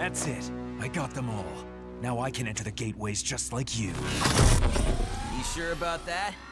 That's it. I got them all. Now I can enter the gateways just like you. You sure about that?